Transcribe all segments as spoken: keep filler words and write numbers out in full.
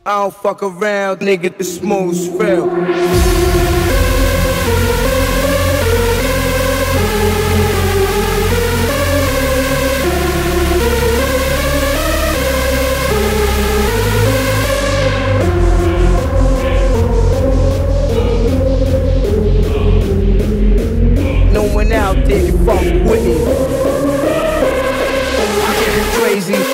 I don't fuck around, nigga, the smooth's real. No one out there can fuck with me. I get it crazy.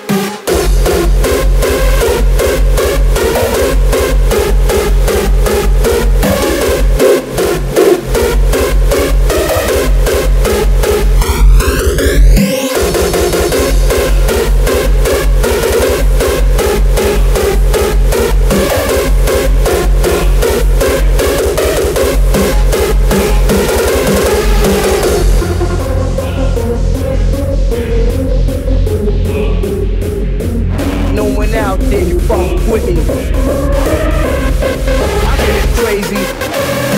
Out there, you fuck with me. I get it crazy.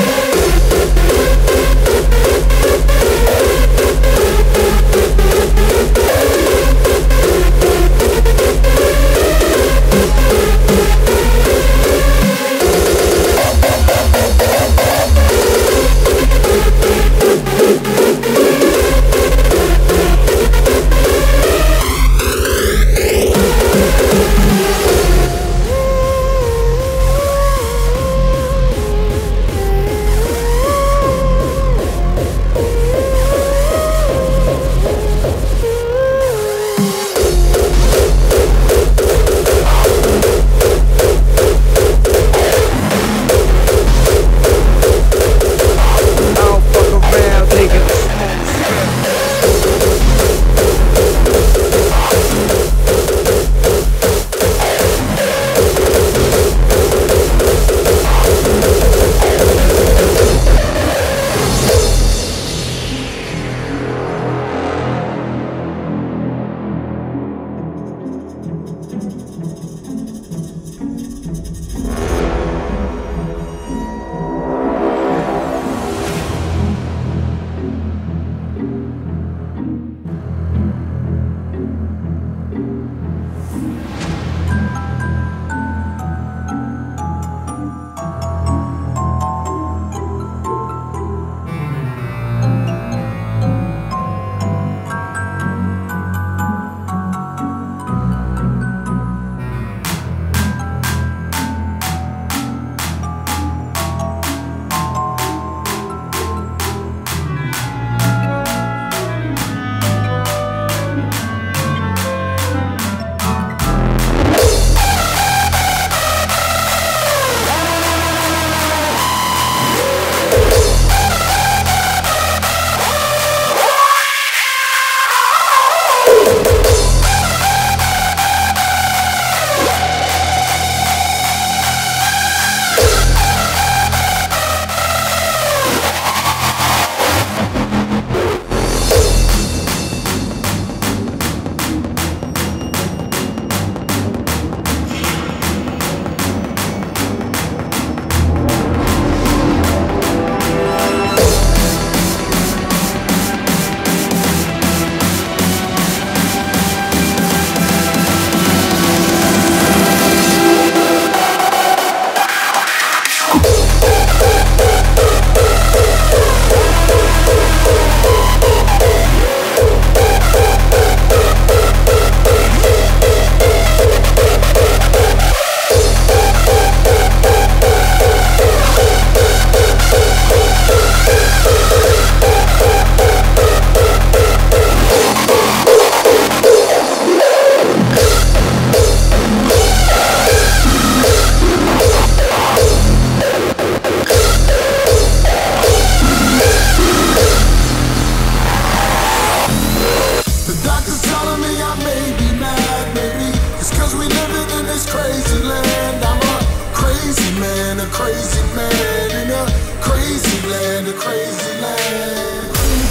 crazy man in a crazy land, a crazy land.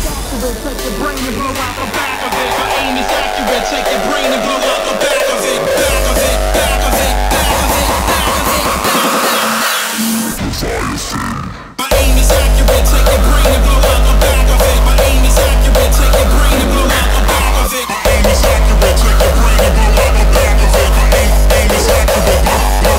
Take your brain and blow out the back of it. My aim is accurate. Take your brain and blow out the back of it. Back of it, back of it, back of it, back of it, back of it. My aim is accurate. Take your brain and blow out the back of it. My aim is accurate. Take your brain and blow out the back of it. My aim is accurate. Take your brain and blow out the back of it. My aim, aim is accurate.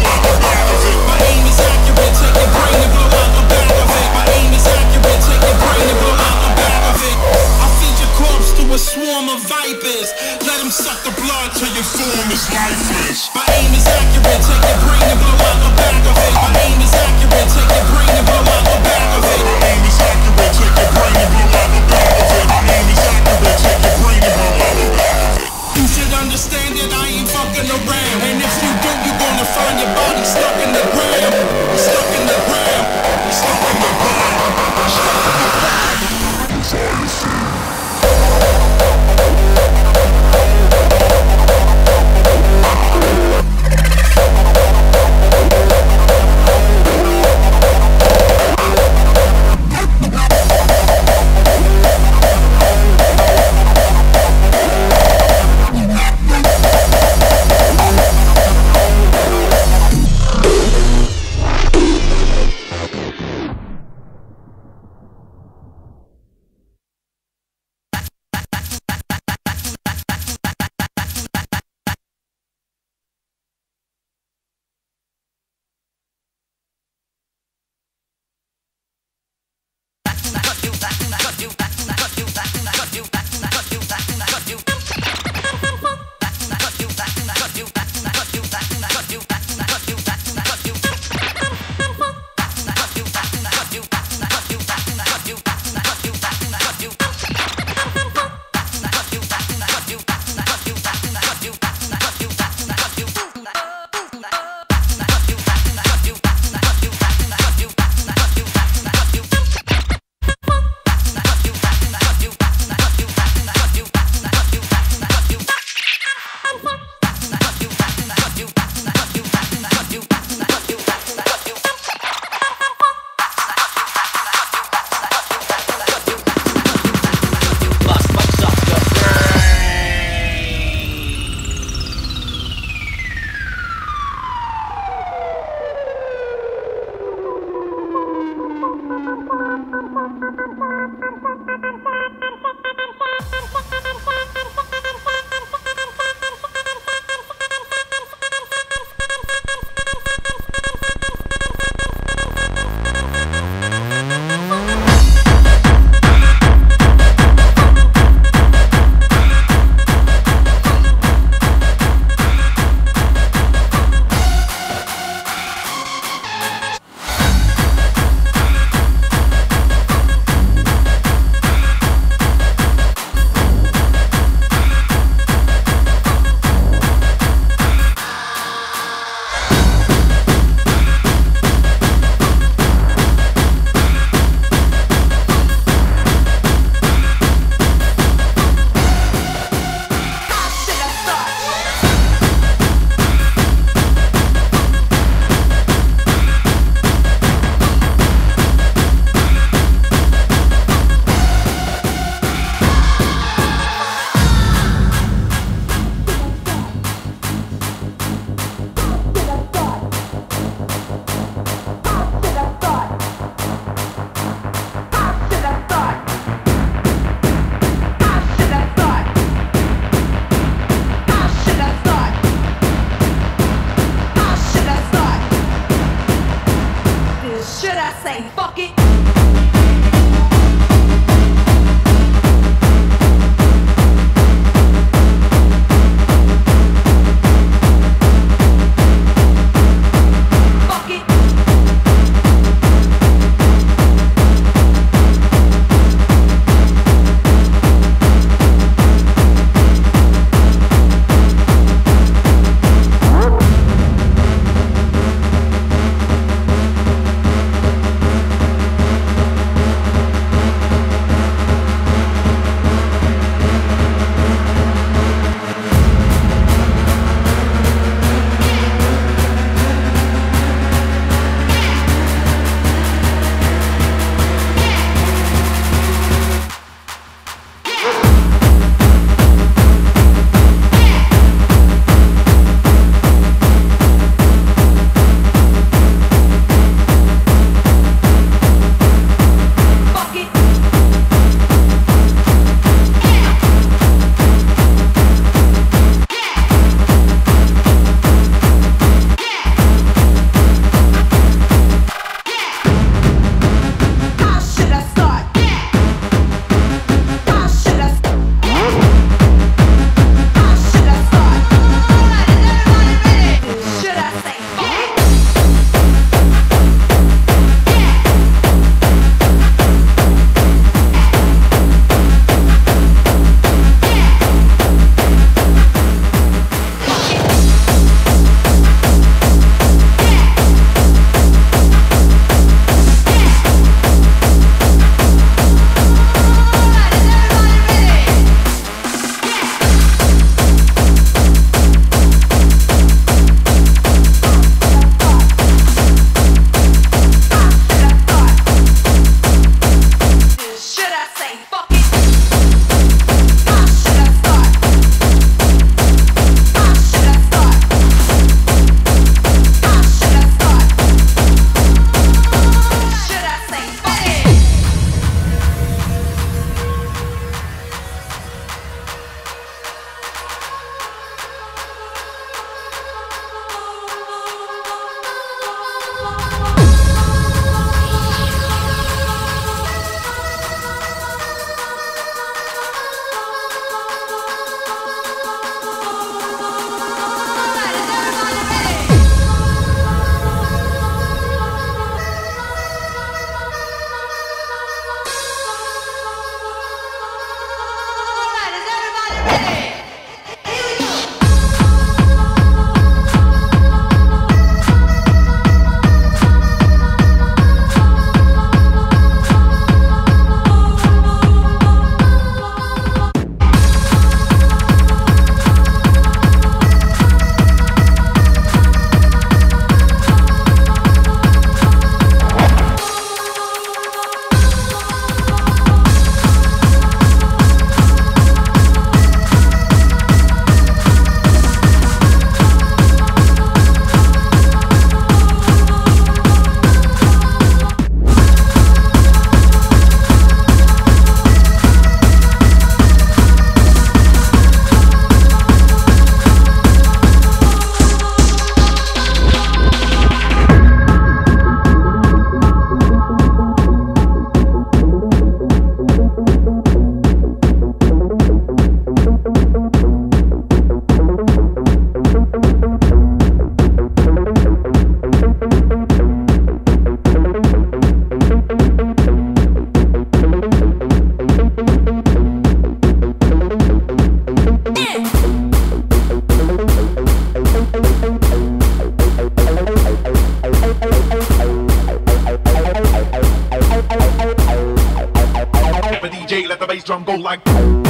go like.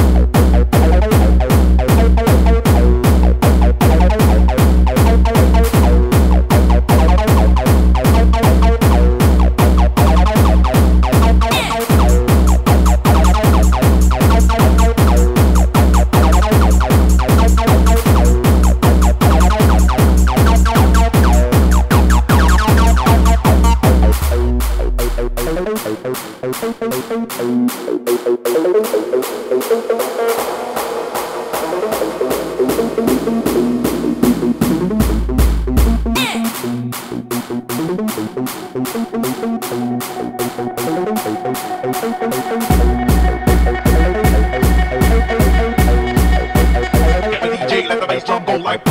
D J, let the bass drum go like.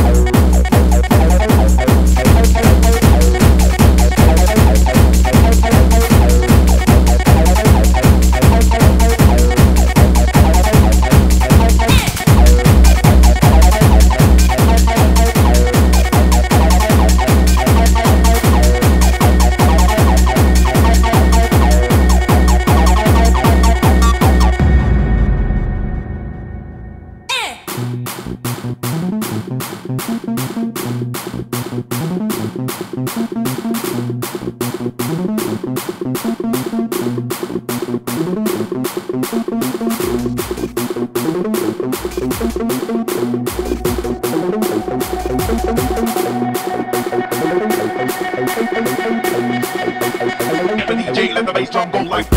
D J, let the bass drum go like.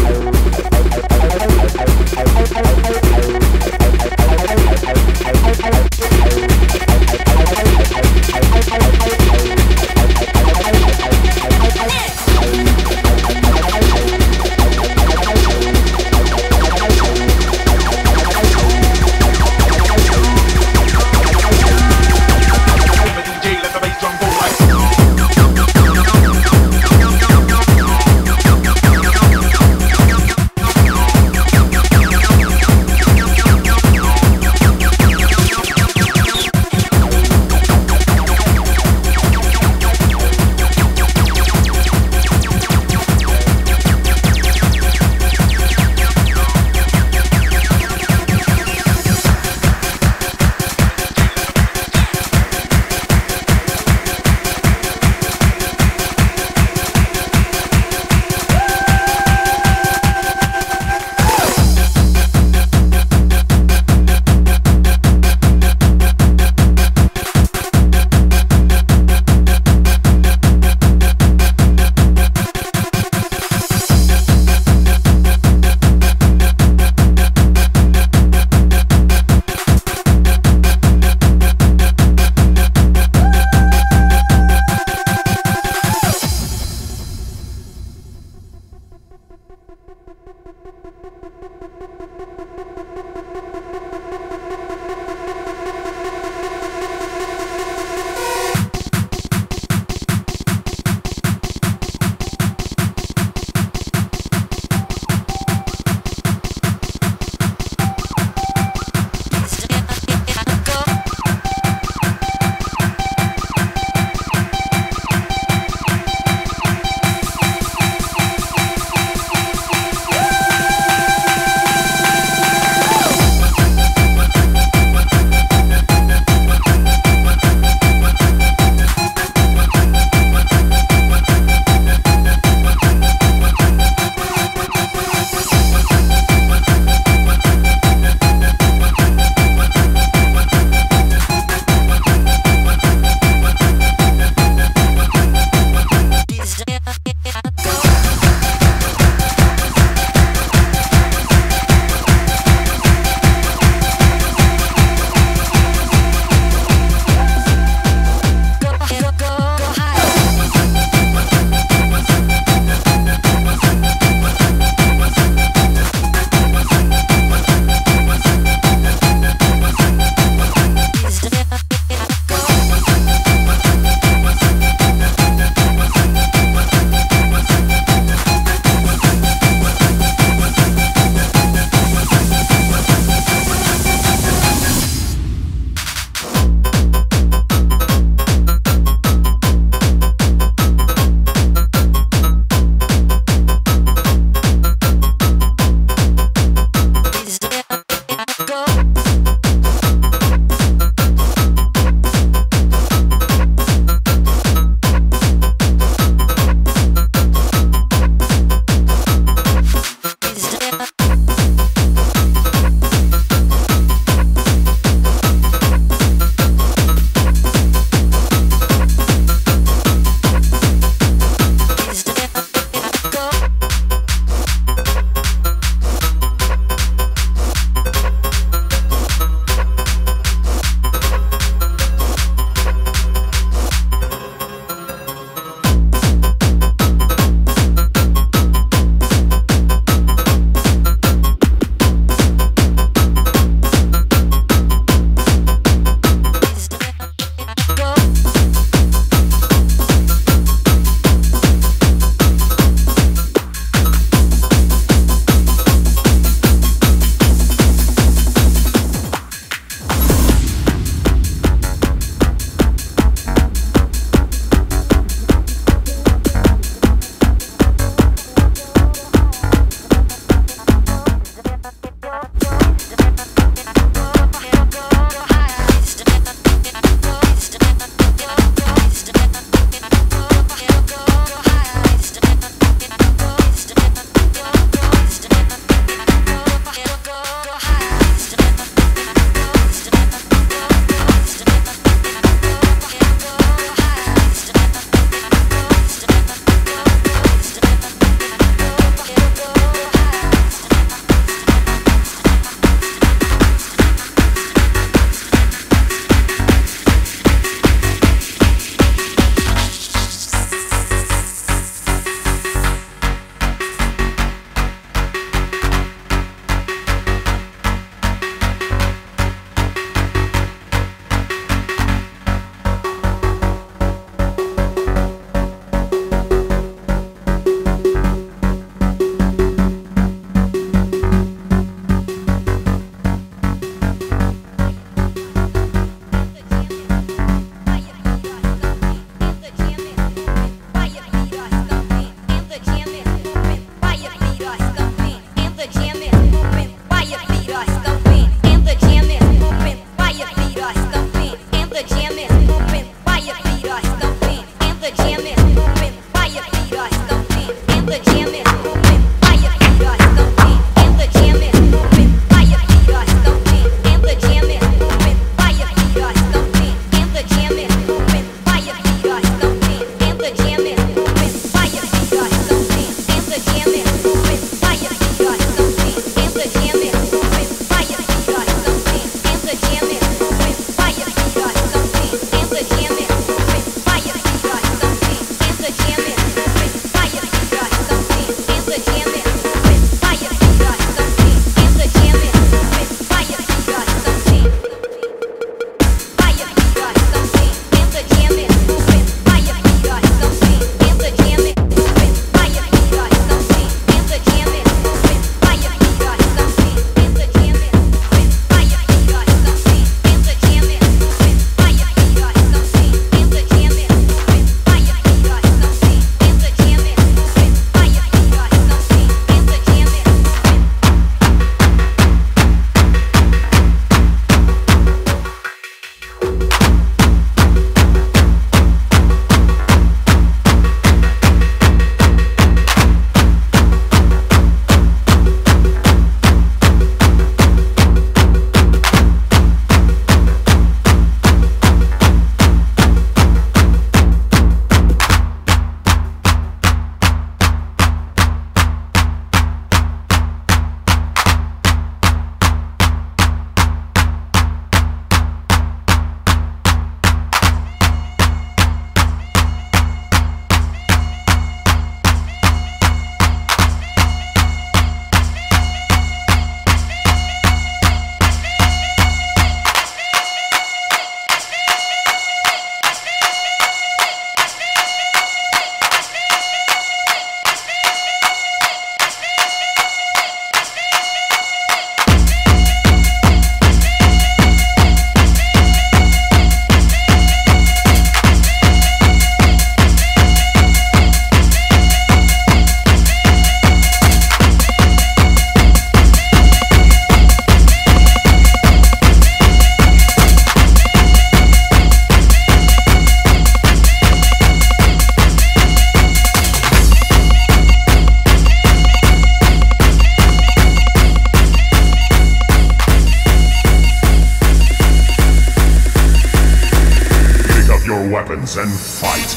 weapons and fight.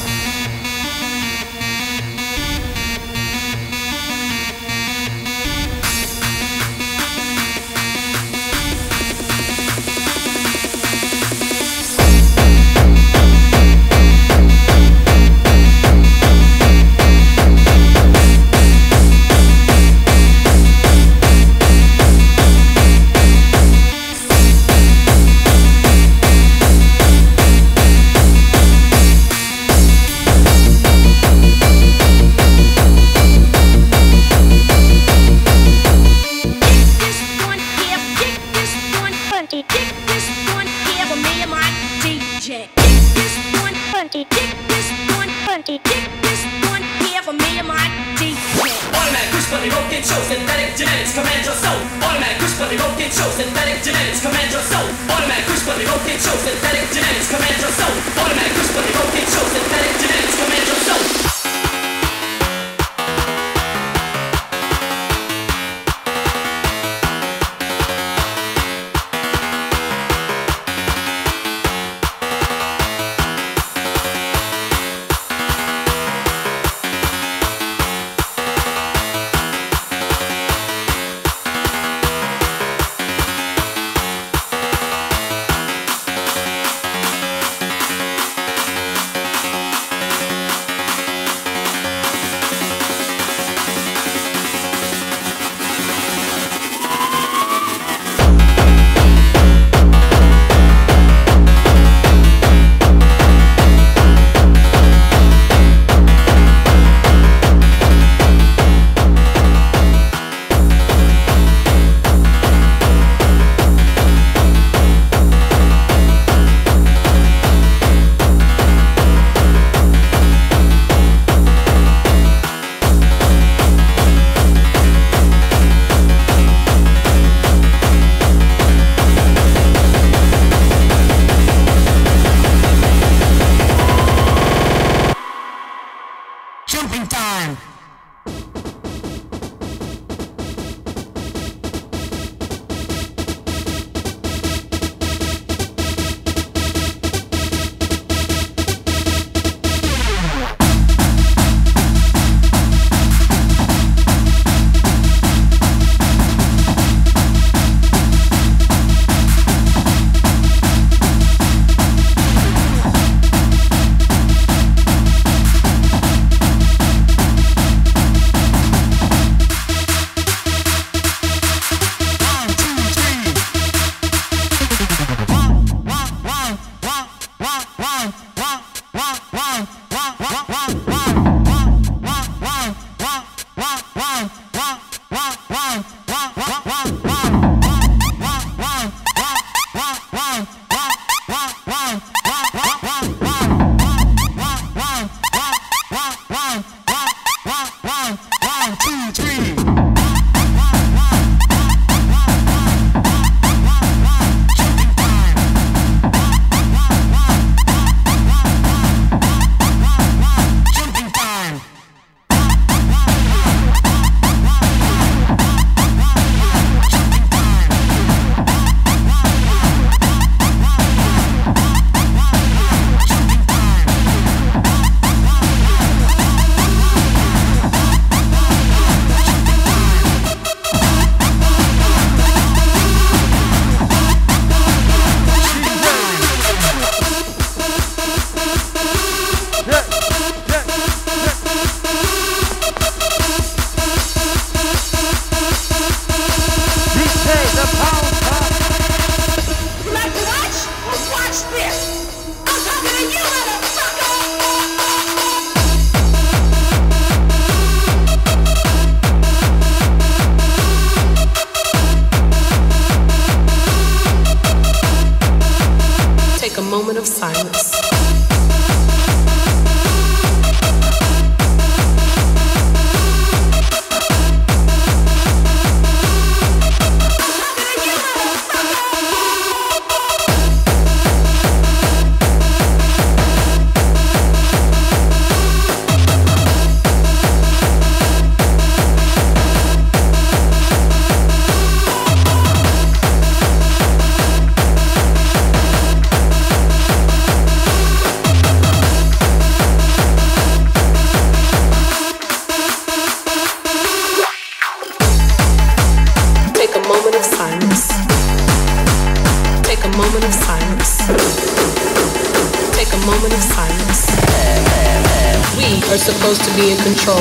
are supposed to be in control.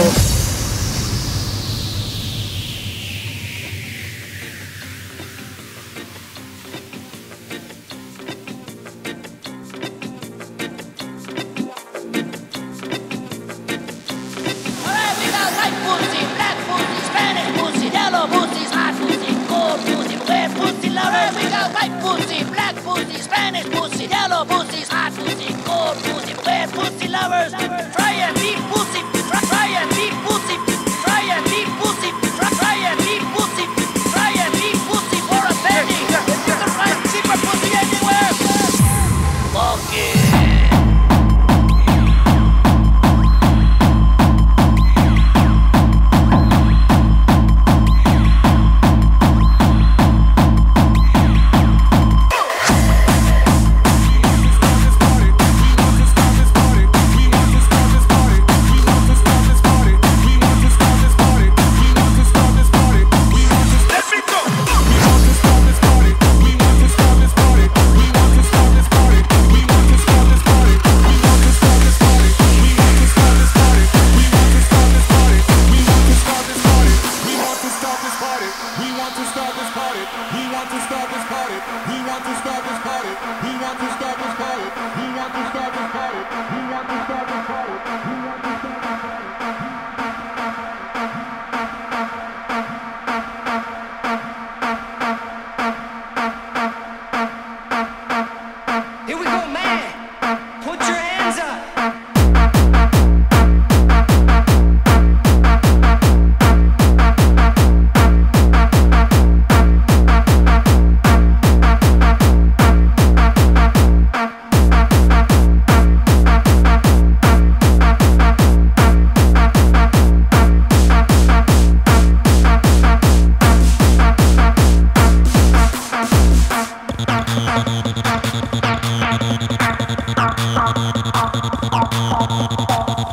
He wants to start this party.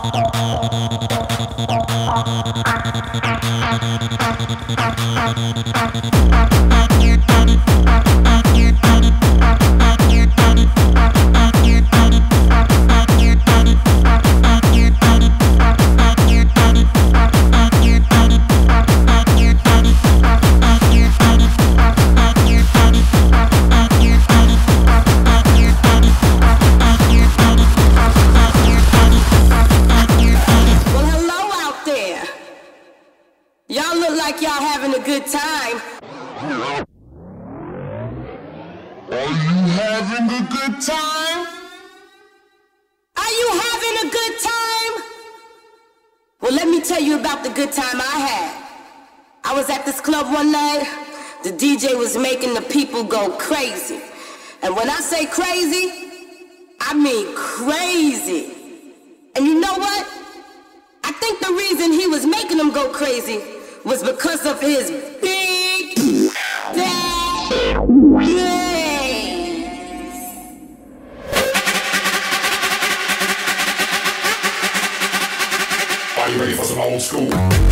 Making the people go crazy. And when I say crazy, I mean crazy. And you know what? I think the reason he was making them go crazy was because of his big fat legs. Are you ready for some old school?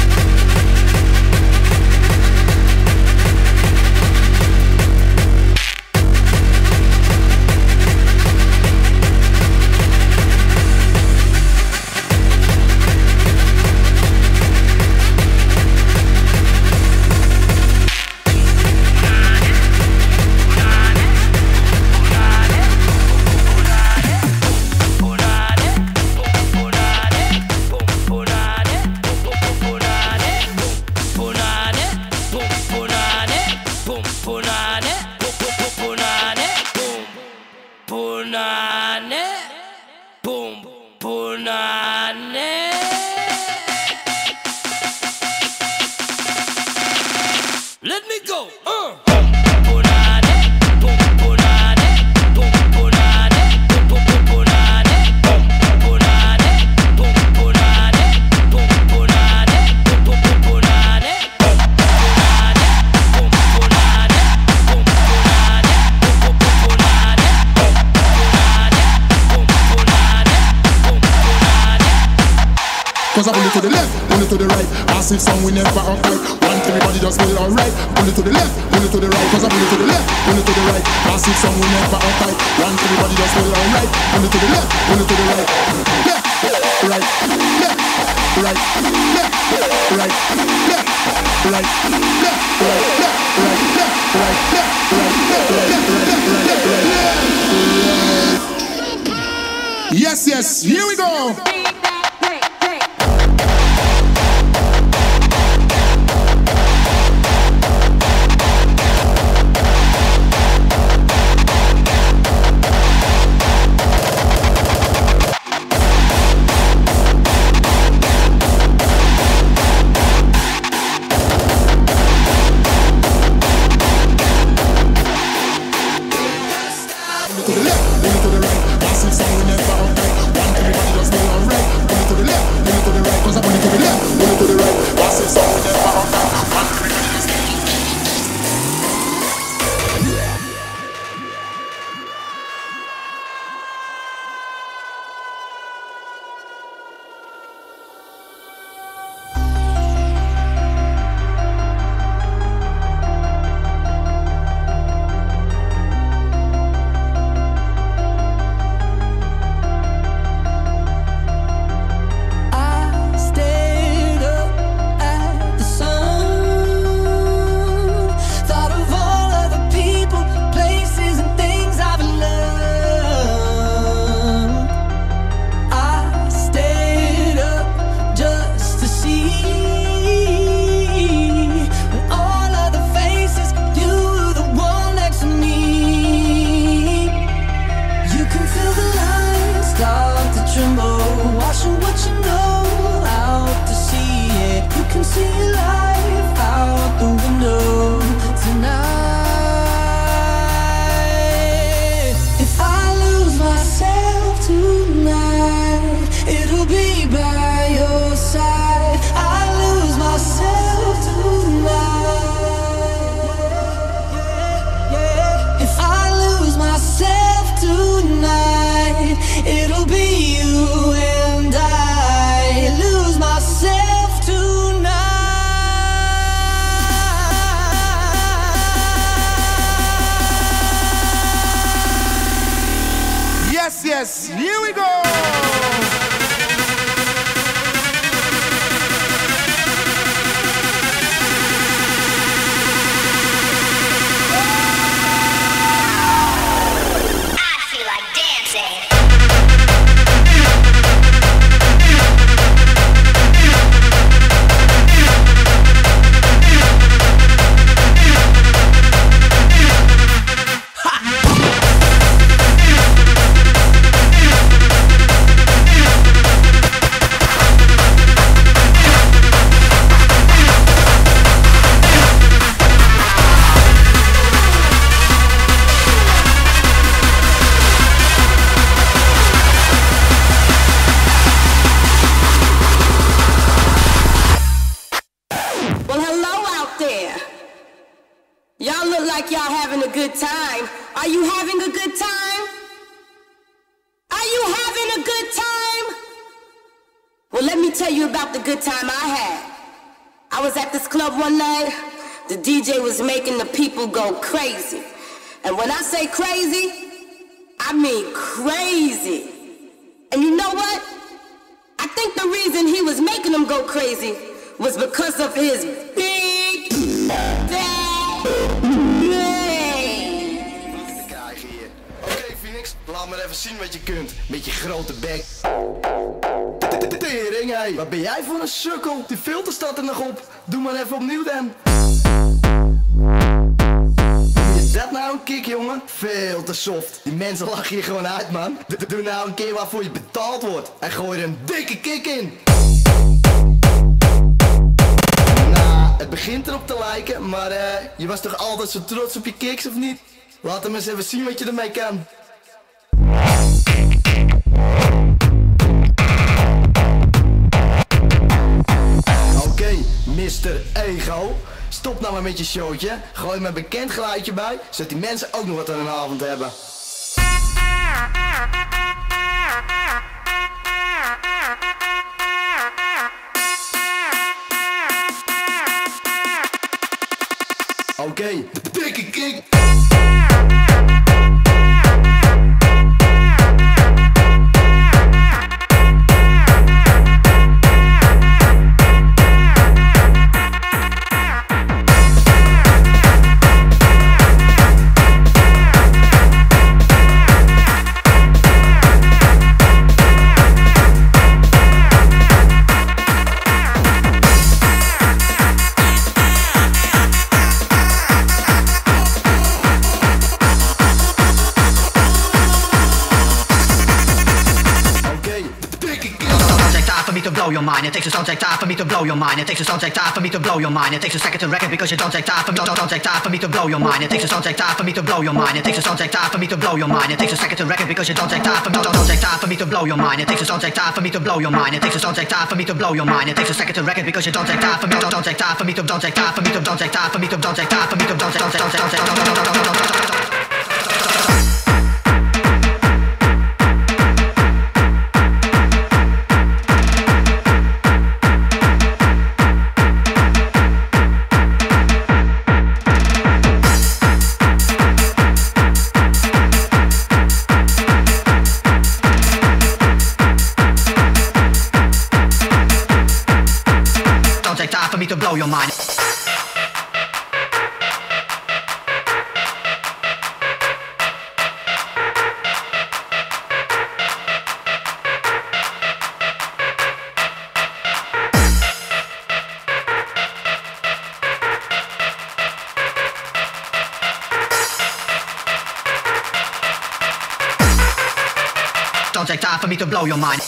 Cause I pull it to the left, pull it to the right. Massive song we never upright. Want everybody just feel alright. Pull it to the left, pull it to the right. Cause I pull it to the left, pull it to the right. Massive song we never upright. Want everybody just feel alright. Pull it to the left, pull it to the right. Left, right, left, right, left, right, left, right, left, right, left, right, left, right, left, right, left, right, left, right, left, right. Yes, yes, here we go. I stay like y'all having a good time. Are you having a good time? Are you having a good time? Well, let me tell you about the good time I had. I was at this club one night. The D J was making the people go crazy. And when I say crazy, I mean crazy. And you know what? I think the reason he was making them go crazy was because of his big bad brain. Oké Phoenix, laat maar even zien wat je kunt. Met je grote bek. Tering, hé. Wat ben jij voor een sukkel? Die filter staat er nog op. Doe maar even opnieuw dan. Is dat nou een kick, jongen? Veel te soft. Die mensen lachen je gewoon uit, man. D- Doe nou een keer waarvoor je betaald wordt. En gooi er een dikke kick in. Nou, het begint erop te lijken, maar uh, je was toch altijd zo trots op je kicks, of niet? Laat hem eens even zien wat je ermee kan. Oké, okay, mister Ego. Stop nou maar met je showtje. Gooi er een bekend geluidje bij, zodat die mensen ook nog wat aan hun avond hebben. Oké, okay, dikke kick. Your mind. It takes a don't take time for me to blow your mind. It takes a don't take time for me to blow your mind. It takes a second to record because you don't take time for me. Don't, don't take time for me to blow your mind. It takes a don't take time for me to blow your mind. It takes a don't take time for me to blow your mind. It takes a second to record because you don't take time for me. Don't, don't take time for me to blow your mind. It takes a don't take time for me to blow your mind. It takes a don't take time for me to blow your mind. It takes a second to record because you don't take time for me. Don't, don't take time for me to don't take time for me to don't take time for me to don't take time for me to don't take don't take don't take don't take don't take don't take don't take. To blow your mind. Don't take time for me to blow your mind.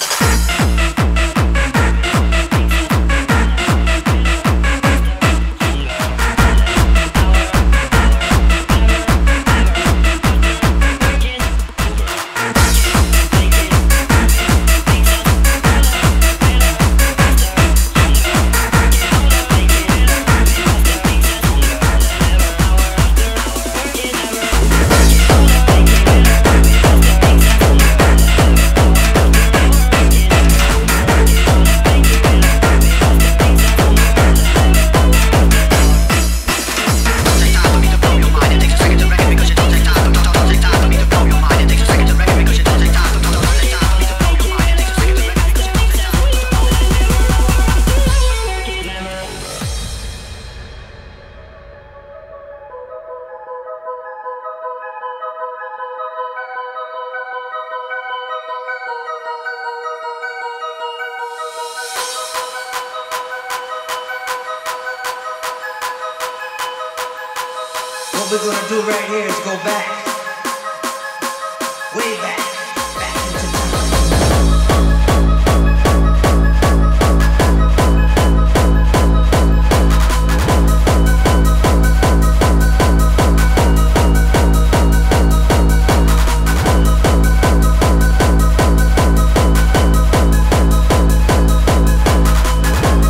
What we're gonna do right here is go back, way back, back into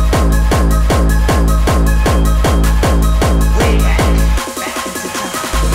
way back, back into time.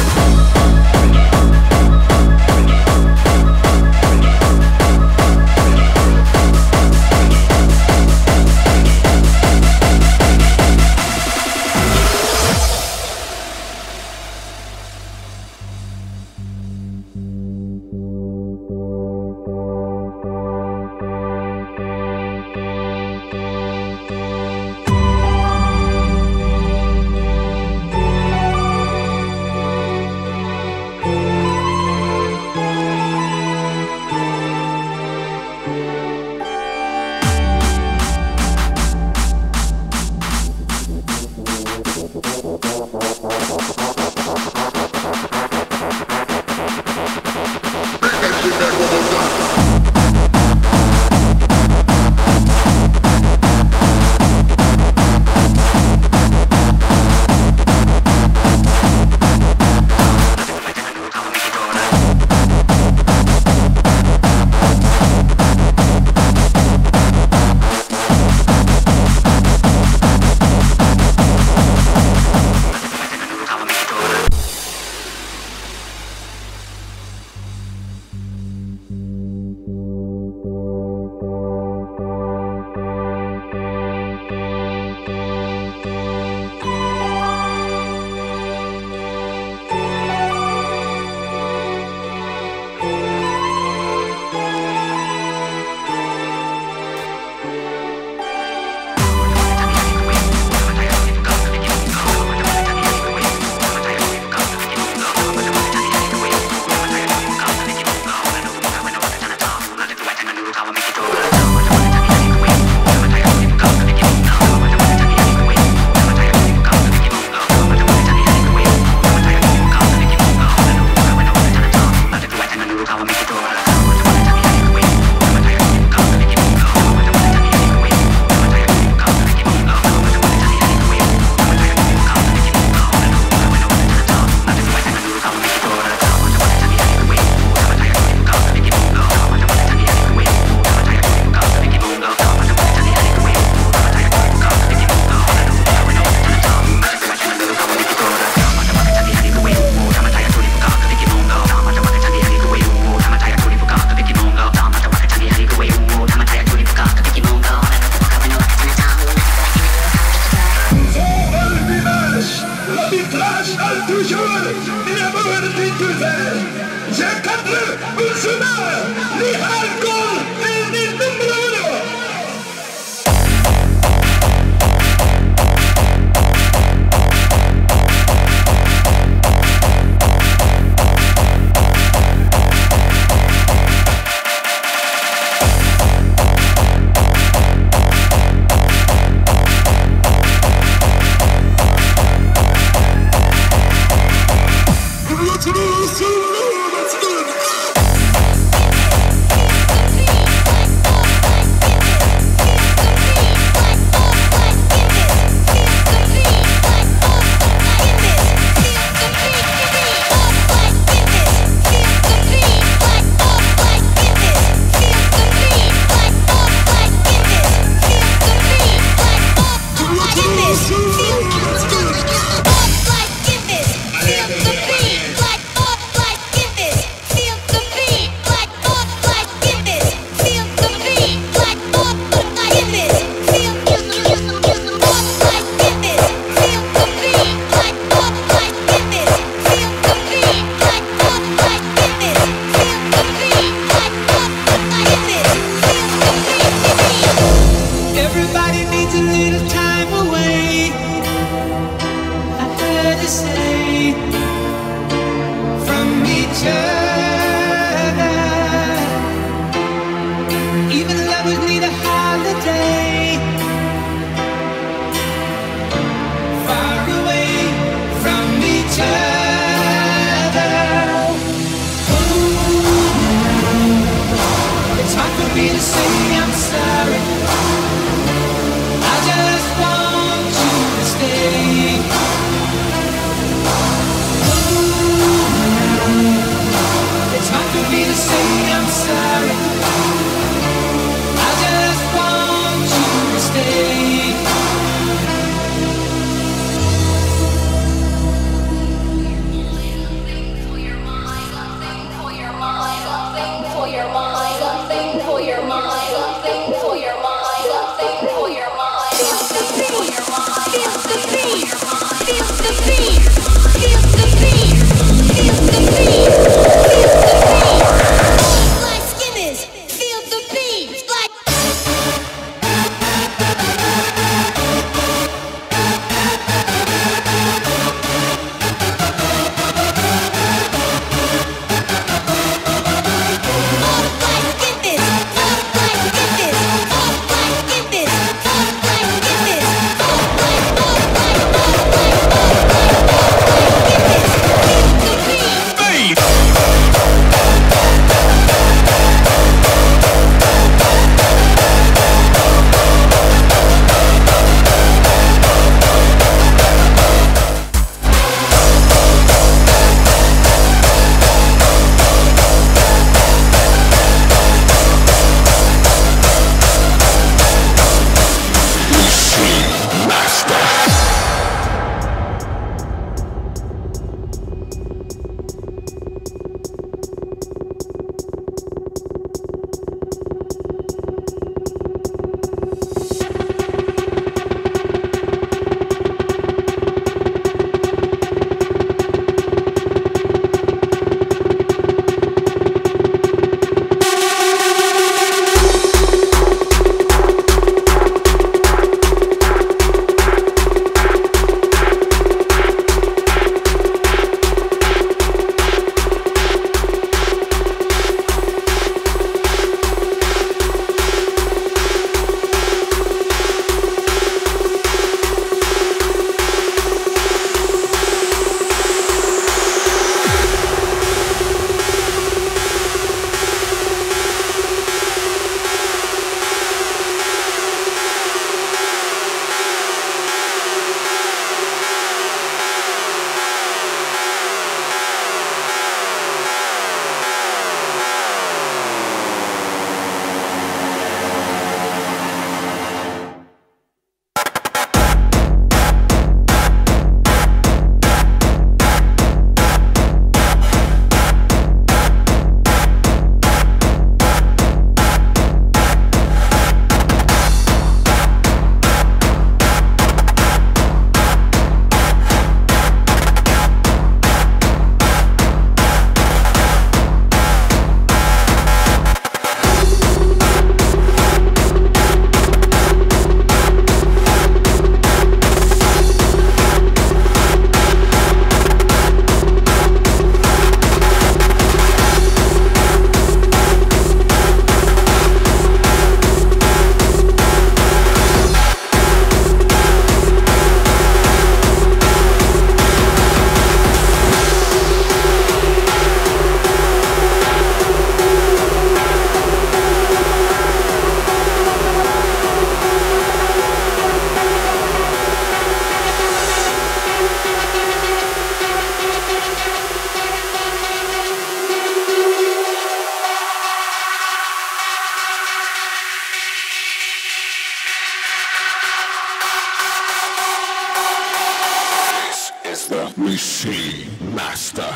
Machine Master.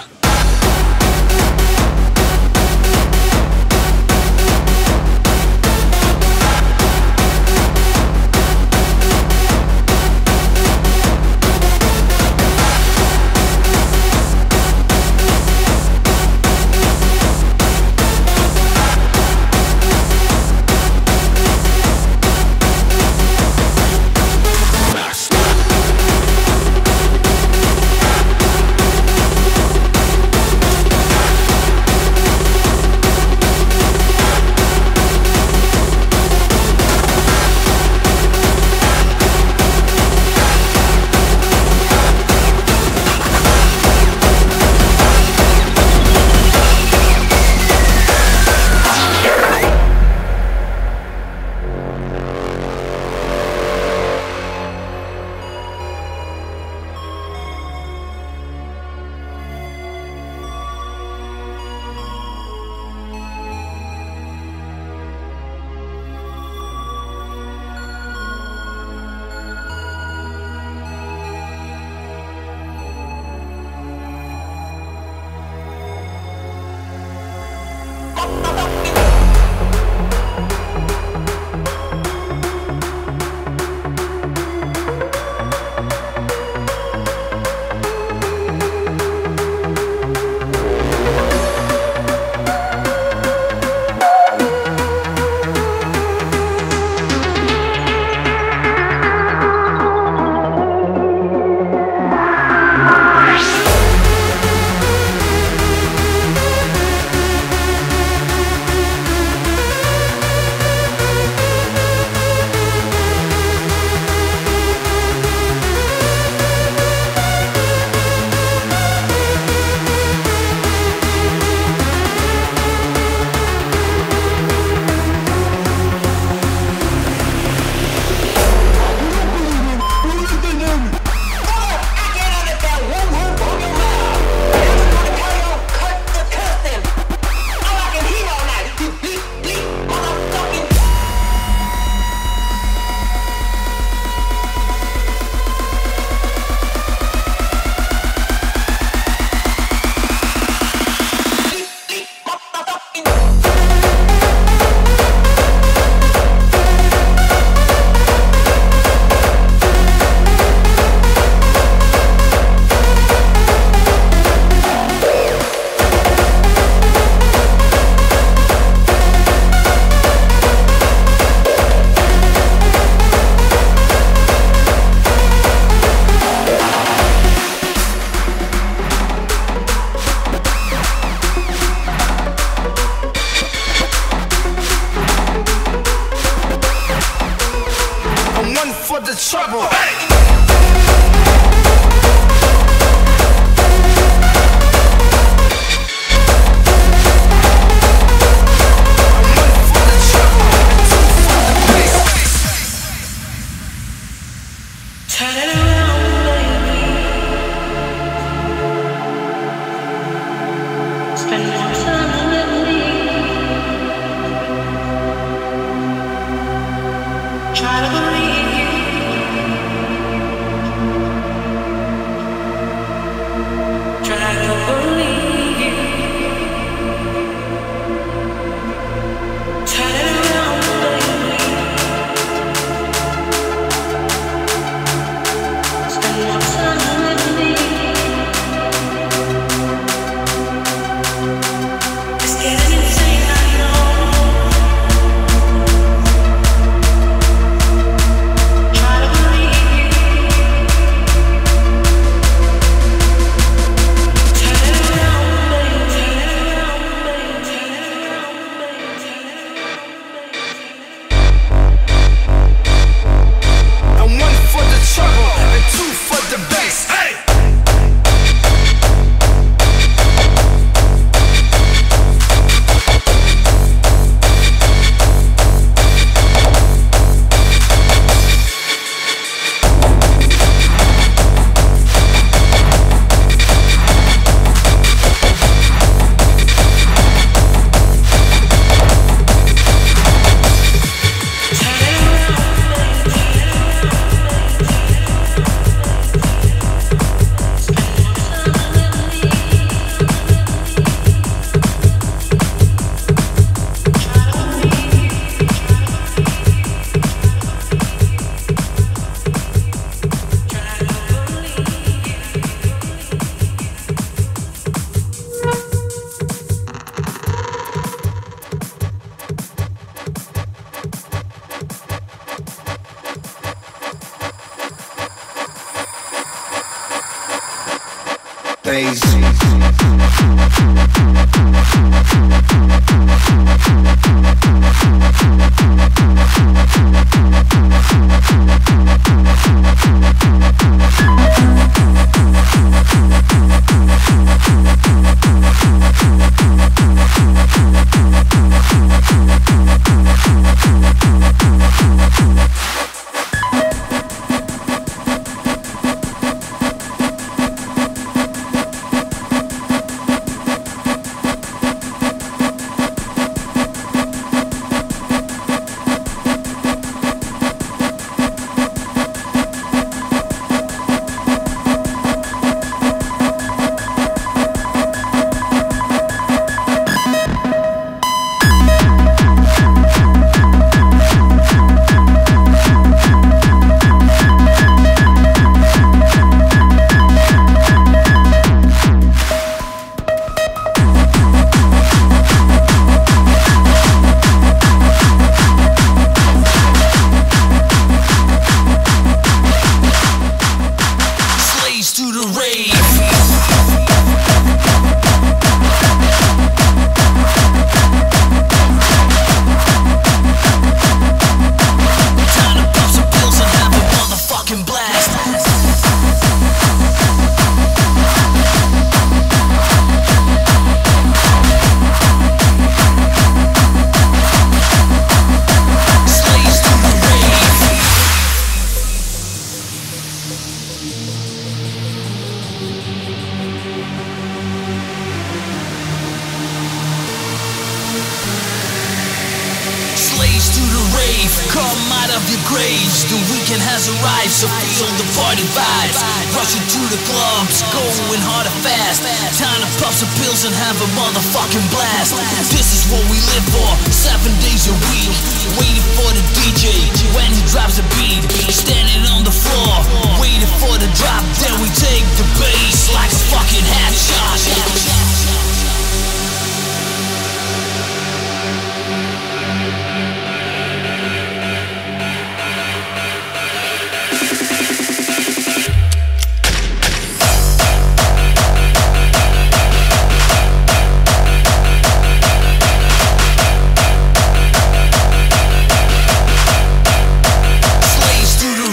Master. for the trouble. Turn it around, baby. Spend more time with me. Try to believe. Try to believe. Turn it around, baby. Spend more time with me. It's getting insane, I know. Try to believe. Turn it around, baby. Turn it around, baby. Turn it around, baby. Turn it around, baby. And one for the trouble, and two for the bass. Hey! Daisy. Come out of your graves, the weekend has arrived, so feel the party vibes. Rushing through the clubs, going hard and fast. Time to pop some pills and have a motherfucking blast. This is what we live for, seven days a week. Waiting for the D J when he drops the beat. Standing on the floor, waiting for the drop. Then we take the bass like a fucking headshot. Slaves to the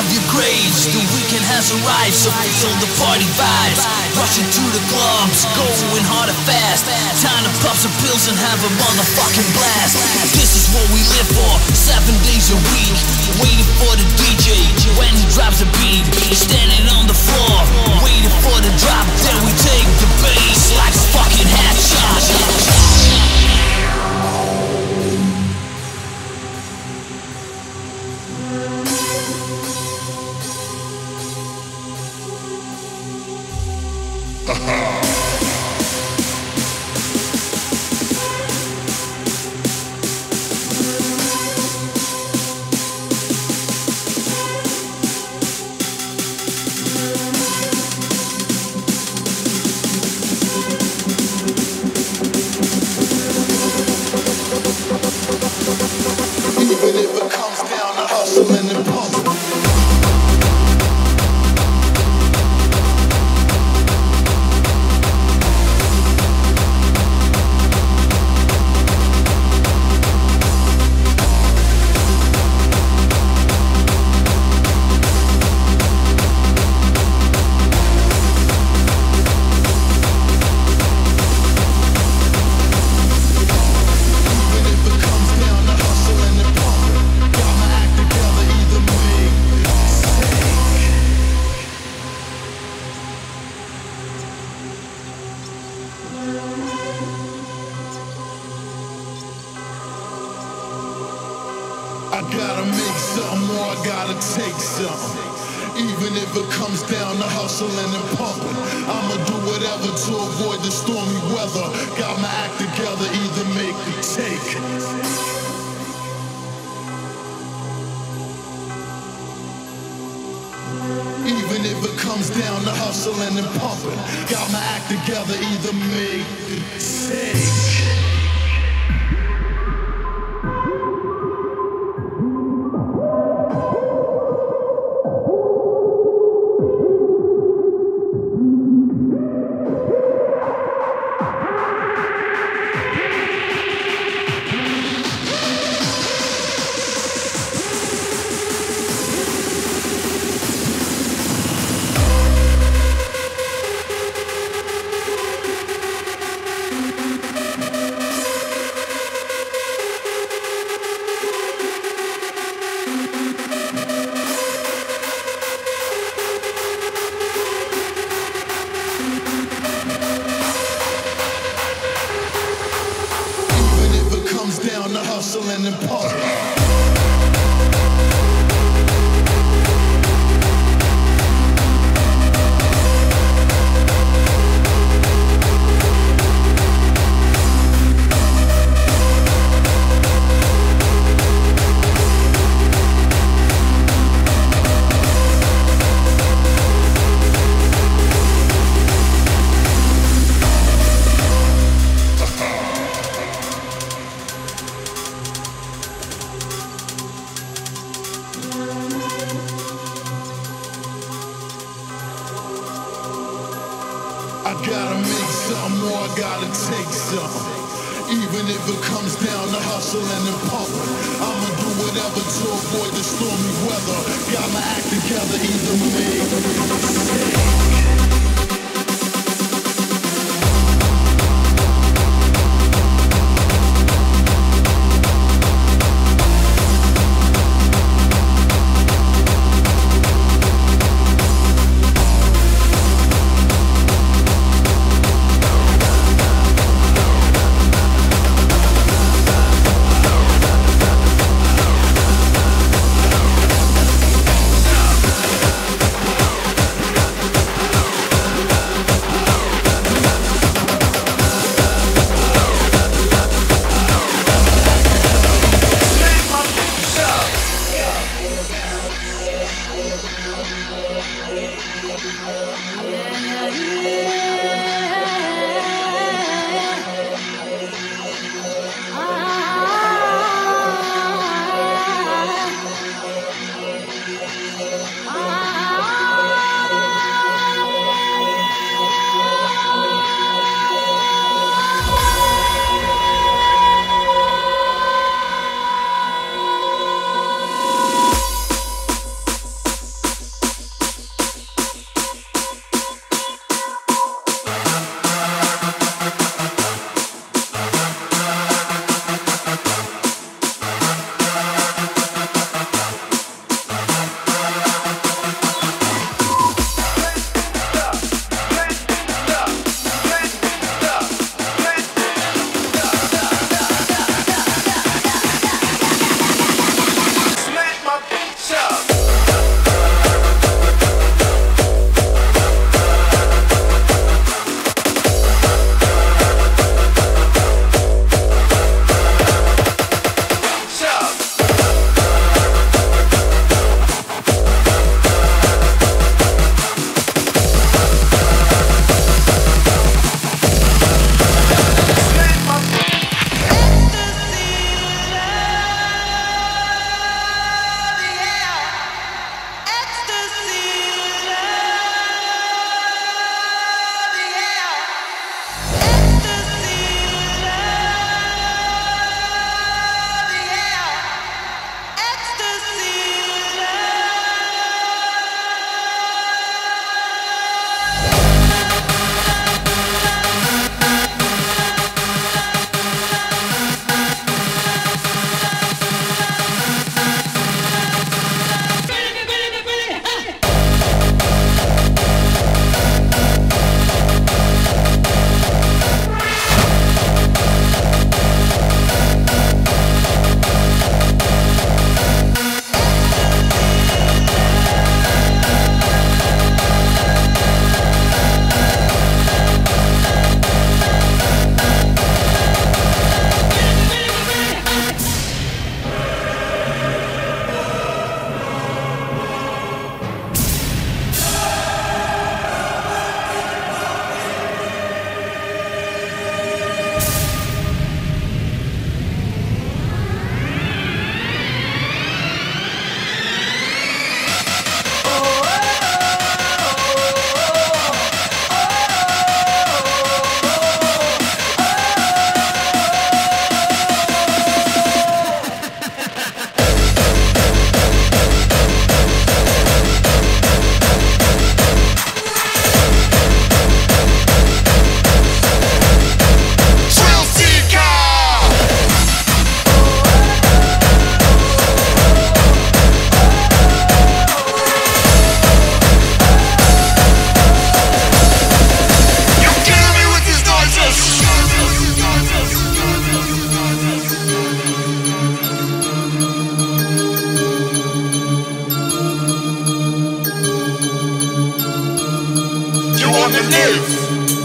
grab your grades, the weekend has arrived, so feel the party vibes. Rushing to the clubs, going hard and fast. Time to pop some pills and have a motherfucking blast. This is what we live for, seven days a week. Waiting for the D J when he drops the beat. Standing on the floor, waiting for the drop. Then we take the bass like a fucking headshot.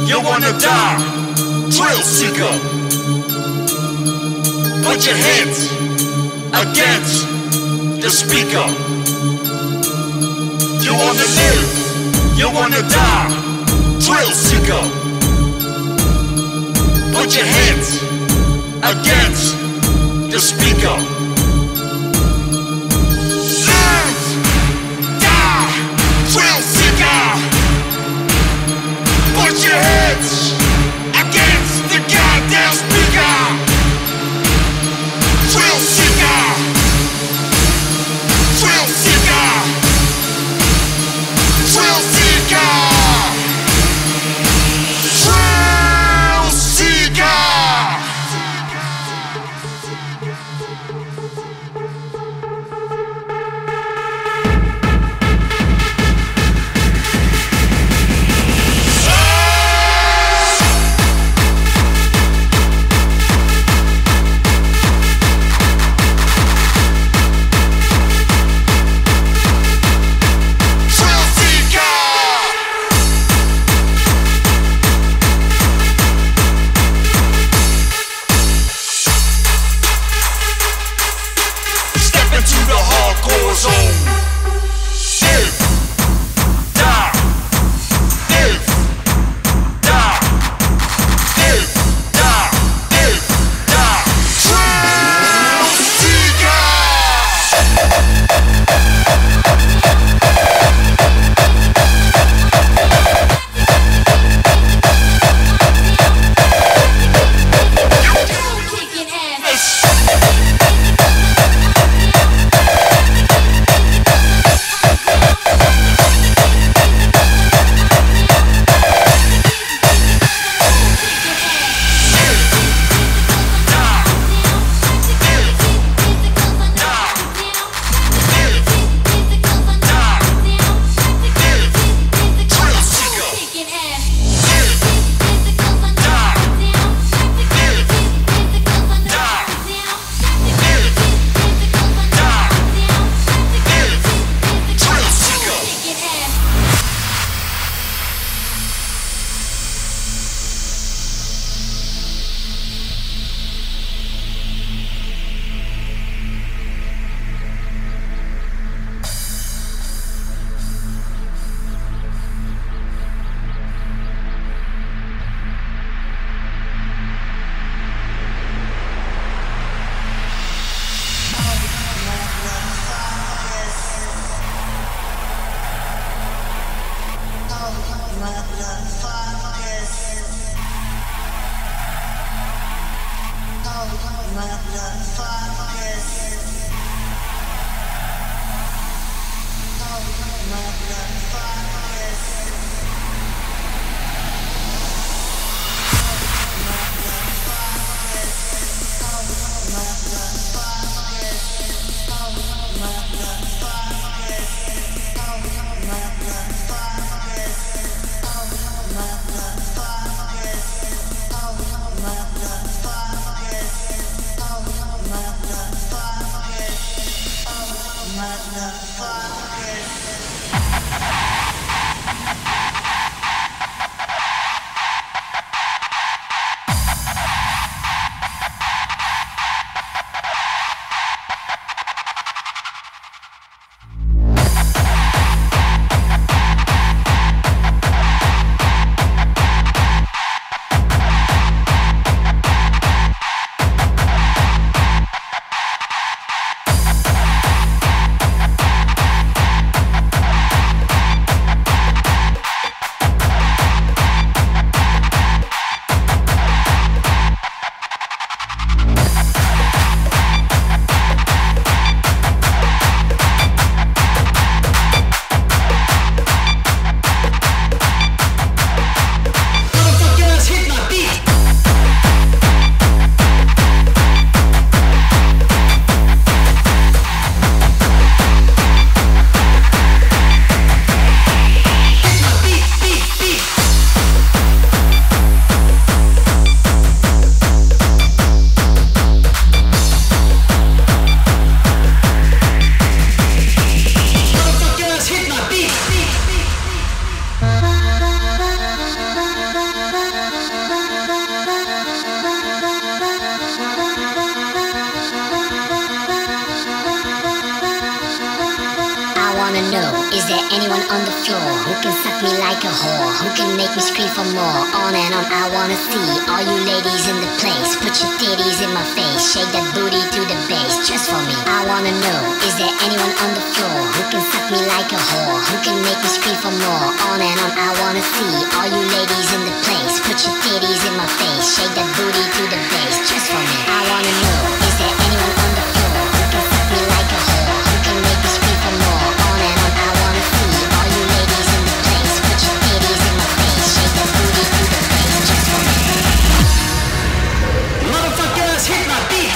you wanna die? Thrill seeker. Put your hands against the speaker. You wanna live, you wanna die? Thrill seeker. Put your hands against the speaker. Live, die, thrill seeker. Put your hands against the goddamn speaker. Thrill seeker. Thrill seeker. Thrill seeker. Thrill seeker. wanna know, is there anyone on the floor who can suck me like a whore, who can make me scream for more? On and on, I wanna see all you ladies in the place. Put your titties in my face, shake that booty to the bass, just for me. I wanna know, is there anyone on the floor who can suck me like a whore, who can make me scream for more? On and on, I wanna see all you ladies in the place. Put your titties in my face, shake that booty to the bass, just for me. I wanna know, is there anyone on the floor who can suck me like a whore, who can make me scream for more? On and on, I wanna see all you ladies in the place. Put your titties in my face, shake that booty to the bass, just for me. Motherfuckers, hit my beat.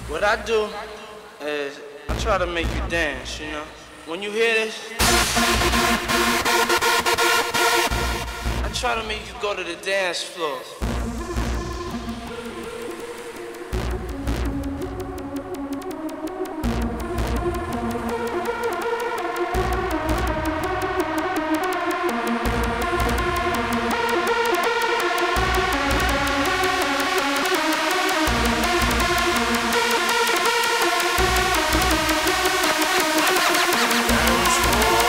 What I do is I try to make you dance, you know? When you hear this, I try to make you go to the dance floor.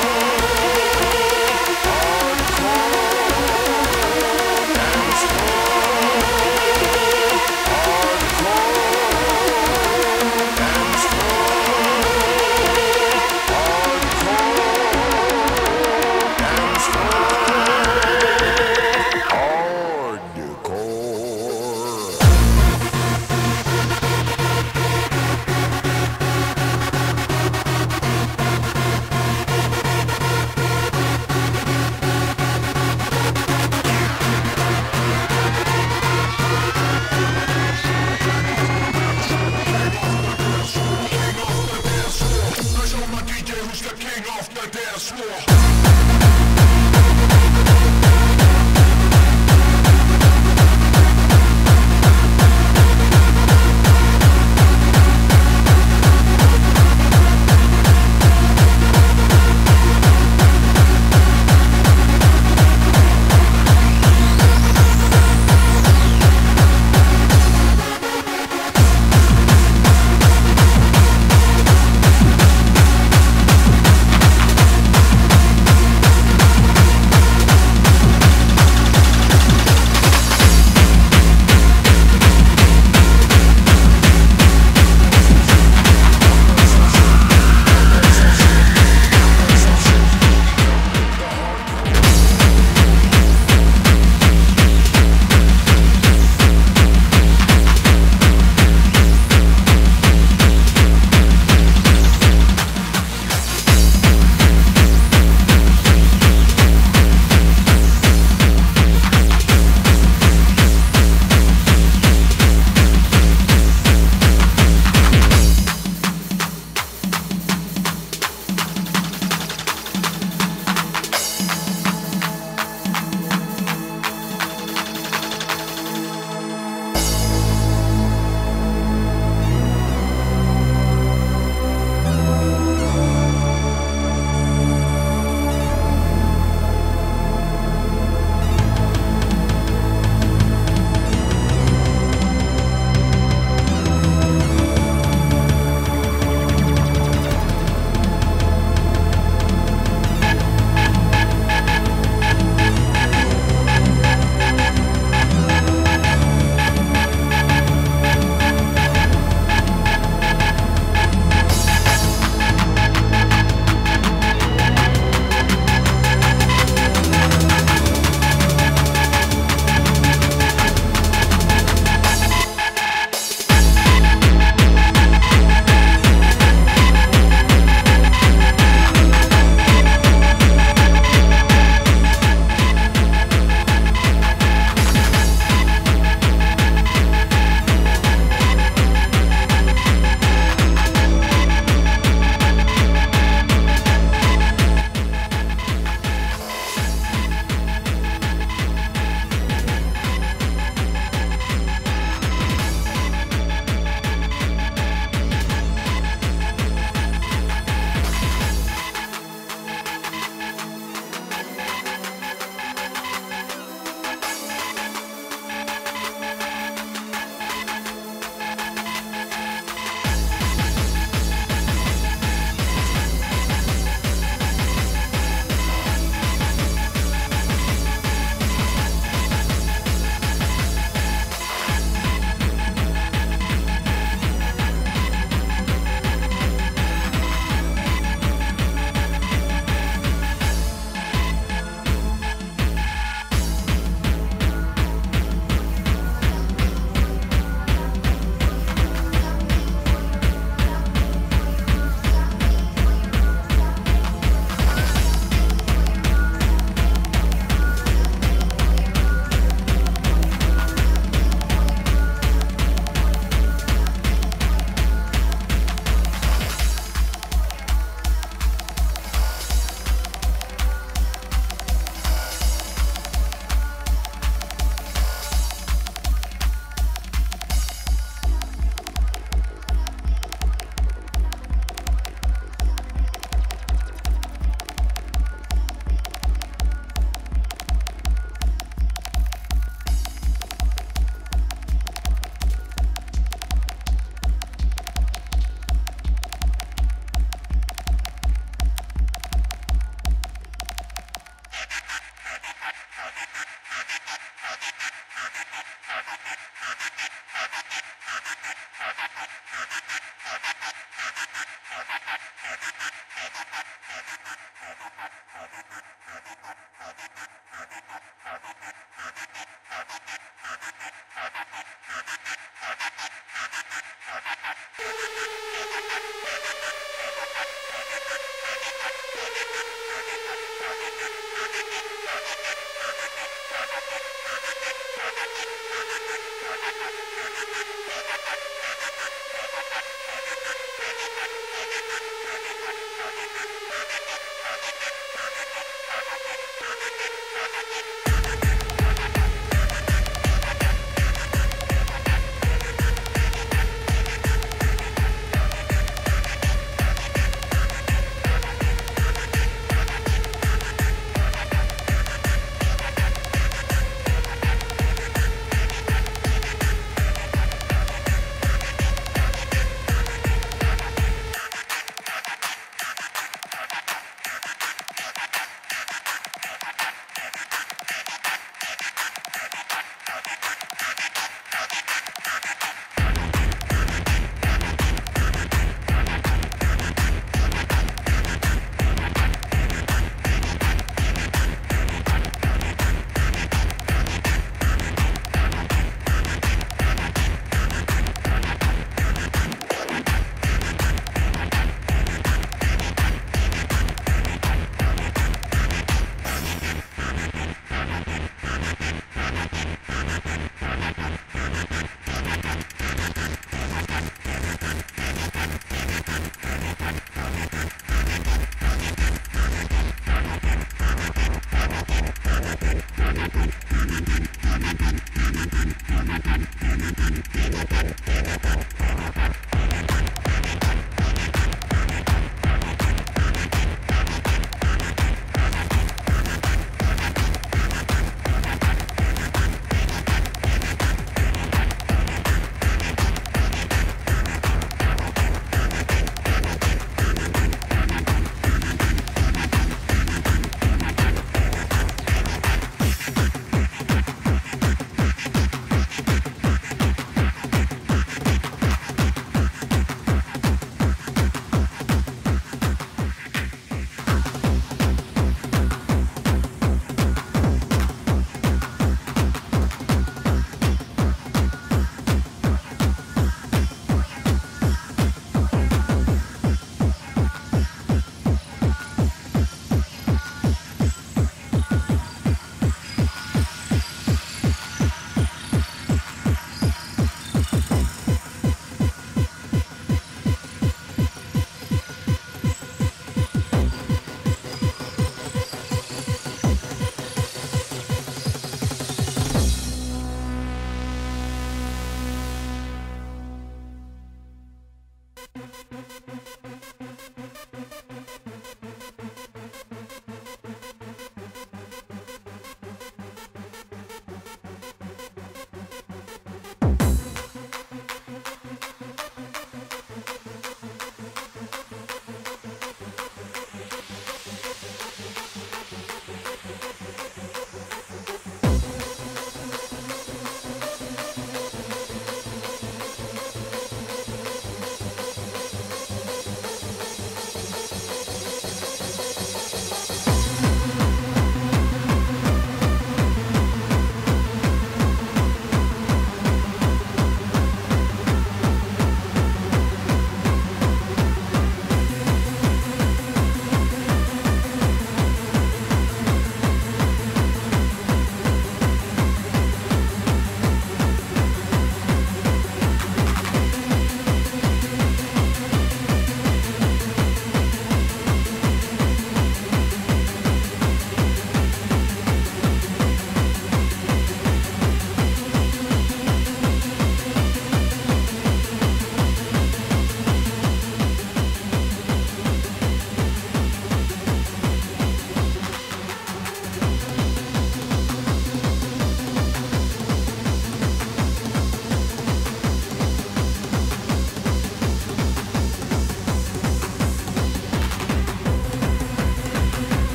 Dance floor.